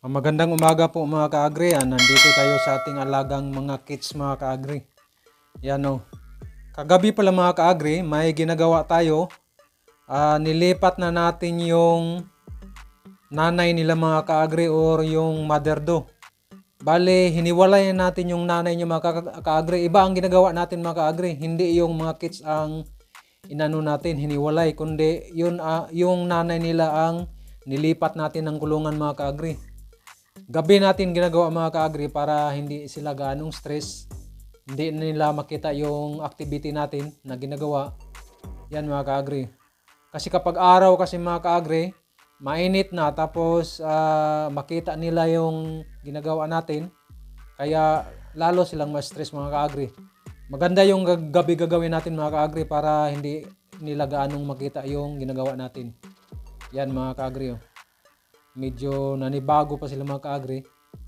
Magandang umaga po mga ka-agri. Nandito tayo sa ating alagang mga kits mga ka-agri. Yan o. Kagabi pala mga ka-agri, may ginagawa tayo. Nilipat na natin yung nanay nila mga ka-agri or yung mother do. Bale, hiniwalay natin yung nanay niya mga ka-agri. Iba ang ginagawa natin mga ka-agri. Hindi yung mga kits ang inano natin, hiniwalay. Kundi yung nanay nila ang nilipat natin ng kulungan mga ka-agri. Gabi natin ginagawa mga ka-agri para hindi sila ganong stress. Hindi nila makita yung activity natin na ginagawa. Yan mga ka-agri. Kasi kapag araw kasi mga ka-agri, mainit na tapos makita nila yung ginagawa natin. Kaya lalo silang ma-stress mga ka-agri. Maganda yung gabi gagawin natin mga ka-agri para hindi nila ganong makita yung ginagawa natin. Yan mga ka-agri. Medyo nanibago pa sila mga ka-agri.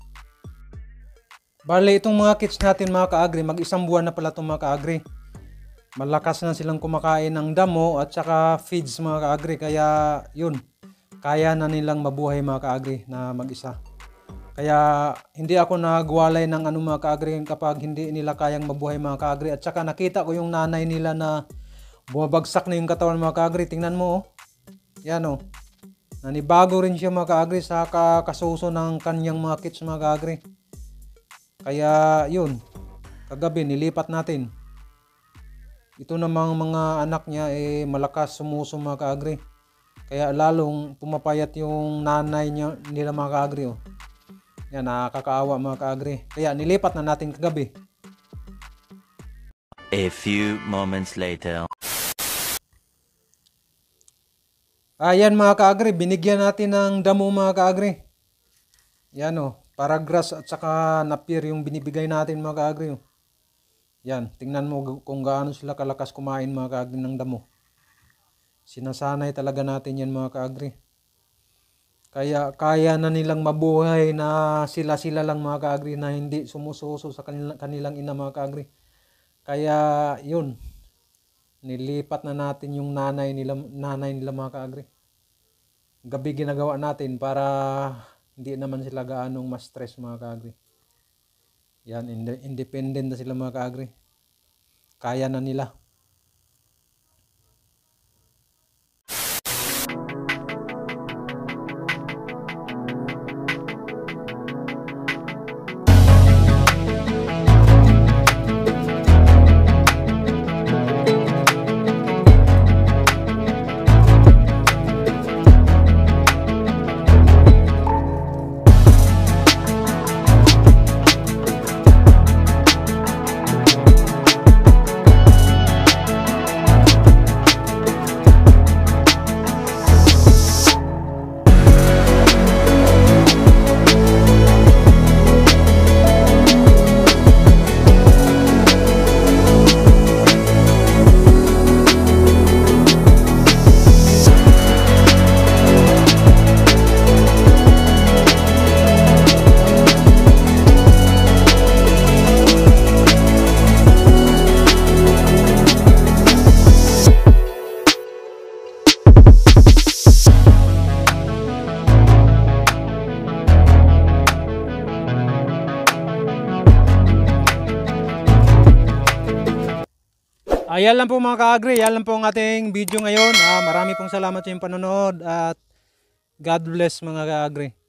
Bale, itong mga kits natin mga ka-agri, mag-isang buwan na pala itong mga ka-agri. Malakas na silang kumakain ng damo at saka feeds mga ka-agri. Kaya yun, kaya na nilang mabuhay mga ka-agri na mag-isa. Kaya hindi ako nagwalay ng mga ka-agri kapag hindi nila kayang mabuhay mga ka-agri. At saka nakita ko yung nanay nila na bumabagsak na yung katawan mga ka-agri. Tingnan mo Yan Nanibago rin siya mga ka-agri sa kasuso ng kanyang mga kits mga ka-agri. Kaya yun, kagabi nilipat natin. Ito namang mga anak niya malakas sumuso mga ka-agri. Kaya lalong pumapayat yung nanay nila mga ka-agri. Yan, nakakaawa mga ka-agri. Kaya nilipat na natin kagabi. A few moments later. Ayan mga ka-agri, binigyan natin ng damo mga ka-agri. Yan para grass at saka napier yung binibigay natin mga ka-agri. Yan, tingnan mo kung gaano sila kalakas kumain mga ka-agri ng damo. Sinasanay talaga natin yan mga ka-agri. Kaya na nilang mabuhay na sila lang mga ka-agri na hindi sumususo sa kanilang ina mga ka-agri. Kaya yun, nilipat na natin yung nanay nila mga ka-agri. Gabi ginagawa natin para hindi naman sila gaanong ma-stress mga ka-agri. Yan, independent na sila mga ka-agri. Kaya na nila. Ayan lang po mga ka-agri, yan lang po ang ating video ngayon. Marami pong salamat sa inyong panonood at God bless mga ka-agri.